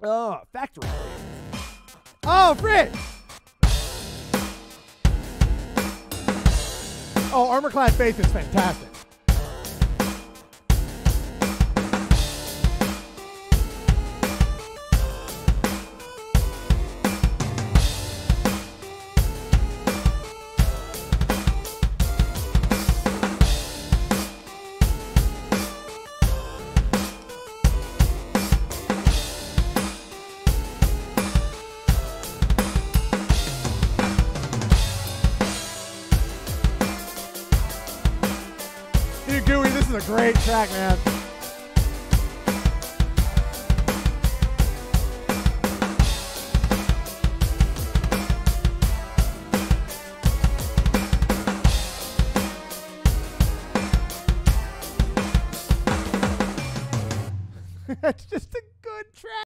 Oh, factory. Oh, Fri! Oh, Armor-Clad Faith is fantastic. Dude, Gooey, this is a great track, man. It's just